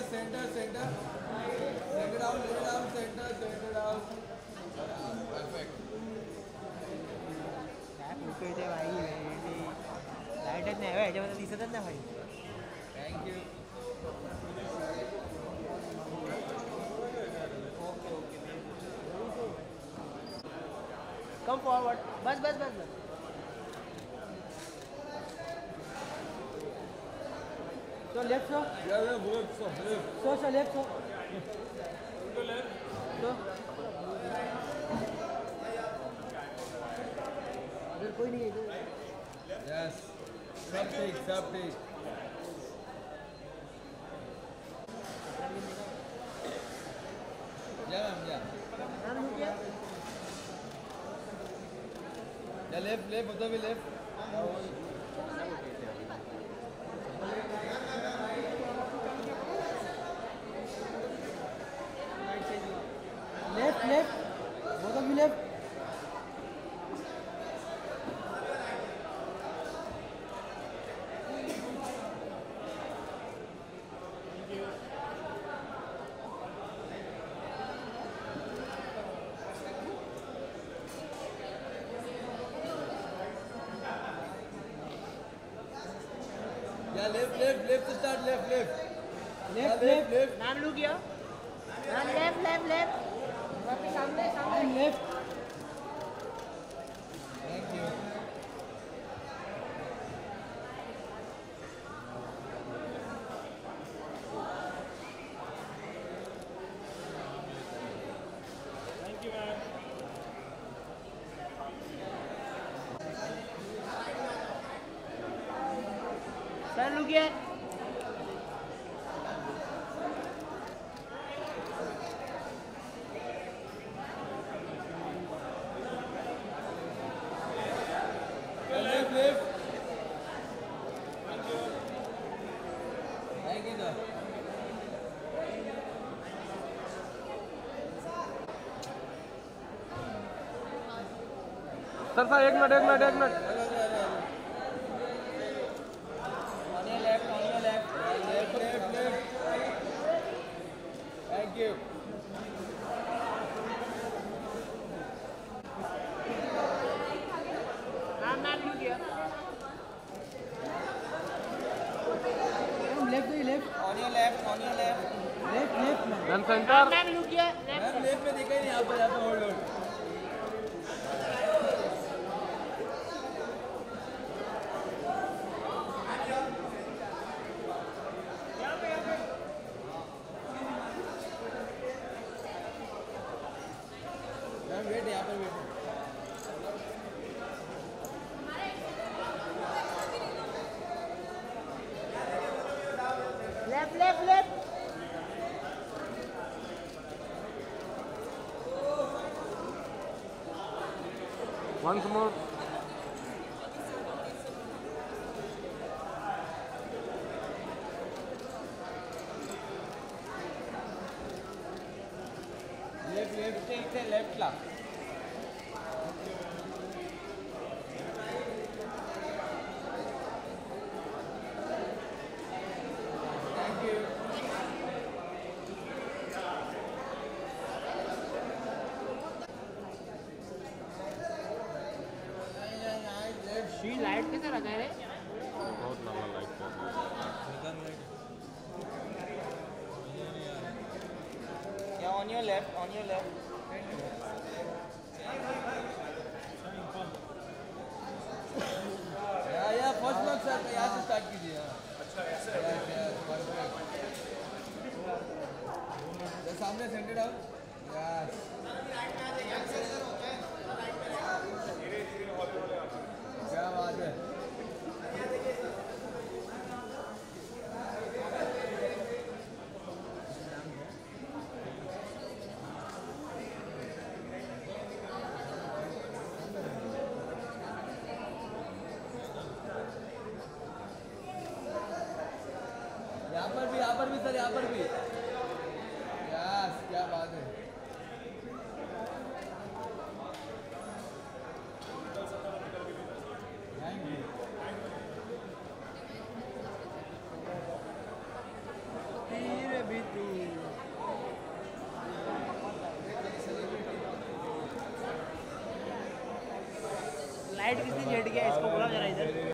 center. Center down, center down. Perfect. Thank you. Come forward. Bus. So left, sir. Yeah, left. So left, sir. So. इधर कोई नहीं है इधर. Yes. Sub take. Yeah, ma'am, yeah. नाम लूँ क्या? Yeah, left, उधर भी left. Left. Both of you left. Yeah, left to start, left. Left. नाम लूँ क्या? Left. आपके सामने. Left. Thank you. Sir, look here. Left. Thank you, sir. Sir एक minute On your left. Left. Thank you. नाम लूँ क्या? Left. On your left. Left. Then centre नाम लूँ क्या? मैम लेफ्ट में दिखा ही नहीं, यहाँ पर होल्ड. मैम वेट, यहाँ पर wait. Left. Once more left से लेफ्ट ला. Thank you. शी लाइट कैसे लगा है? बहुत लंबा लाइट है Yeah, on your left. Yeah, first block sir, यहाँ से start कीजिए. अच्छा ऐसे. Yes, perfect. सामने center down. Yes. क्या बात है. यहाँ पर भी. यस, क्या बात है. Thank you. धीरे भी लाइट किसने जेट किया इसको बोला जरा इधर